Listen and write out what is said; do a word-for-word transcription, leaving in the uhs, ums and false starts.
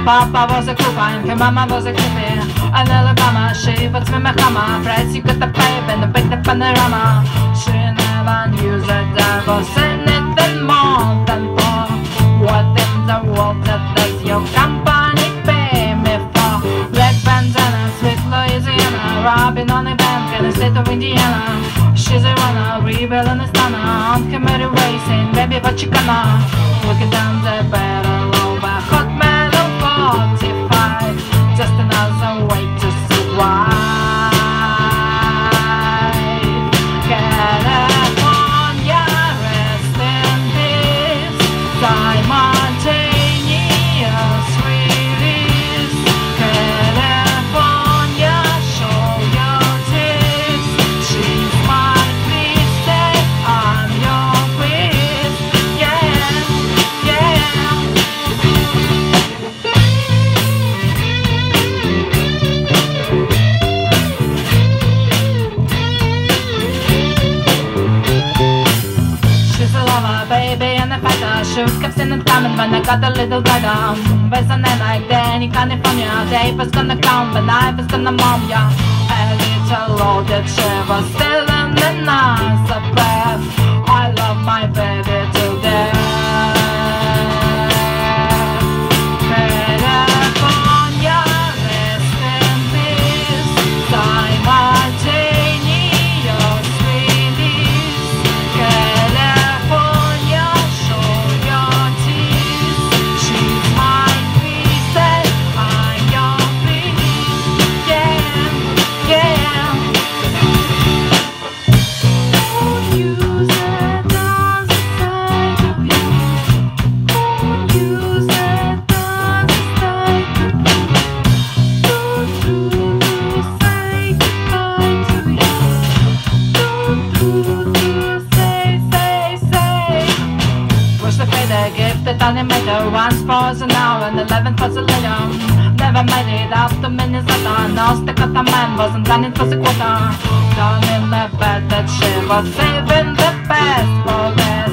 Papa was a coupon, and Mama was a creepy. And Alabama, she was with my mama. Fred, she got the pipe and the big the panorama. She never knew that there was anything more than for what in the world that does your company pay me for. Black bandana, sweet Louisiana, robbing on a bank in the state of Indiana. She's a runner, rebel and a stunner, on committee racing, baby, what you gonna? Looking down the barrel of a hot metal forty-five, just another way to survive. California, rest in peace, simultaneous release. California, show your teeth. She's my please, say I'm your priest. Yeah, yeah. She's a lover, baby, and a fighter. Shoot kept in the coming when I got a little brighter. With a name like Dani California, tape was gonna come, but knife was gonna mom ya. A little loaded, she was still in the nice breath. I love my baby to death. California, rest in peace, simultaneous release. California, show your teeth. She's my priest, and I'm your priest. Yeah, yeah. Won't use it as a side of you. Won't use it as a side of you. Don't do to say goodbye to you. Don't do to say, say, say. Wish to pay the gift that only made her once for the now and eleven for the later. Never made it out to Minnesota. No stick of the man wasn't done it for the quarter. Down in the bed that she was saving the best for them.